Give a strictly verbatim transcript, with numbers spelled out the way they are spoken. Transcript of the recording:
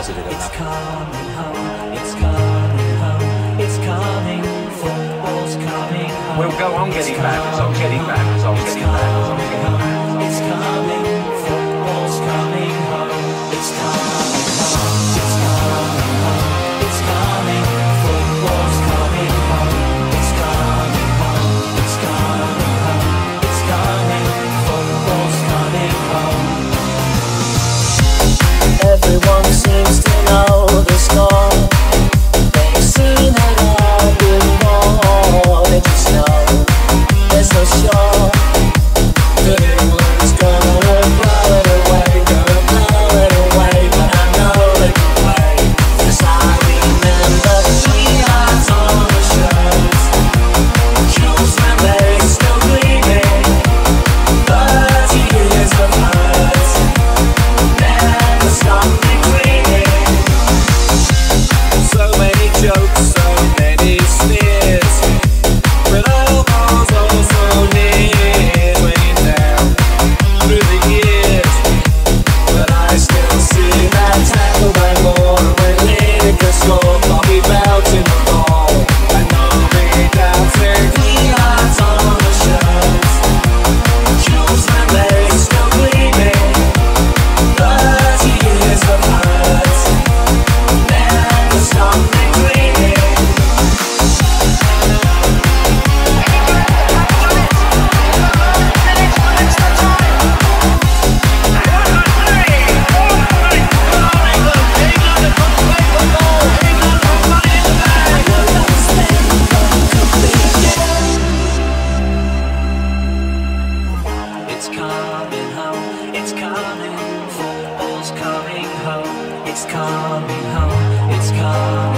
positive enough. It's coming home, it's coming home, it's coming, football's coming home. We'll go on getting back, results, getting back, results, getting back, results, getting back. It's coming, football's coming home, it's coming home, it's coming home, it's coming, football's coming home, it's coming home, it's coming home, it's coming, football's coming home. Everyone seems to know the score. They've seen it all before. They just know they're so sure that England's gonna blow it away, gonna blow it away. But I know they can play, 'cause I remember three yards on the shirt, jewels when they still gleaming, thirty years of hurt never stopped me dreaming. So many jokes, so many sneers, with elbows also near, weighing down through the years. But I still see that tackle by Moore when Lineker scored, Bobby Belt in the ball, and nobody doubted. Three yards on the shirt, jewels when they still gleaming, thirty years of hurt never stopped me dreaming. It's coming home, it's coming, football's coming home, it's coming home, it's coming.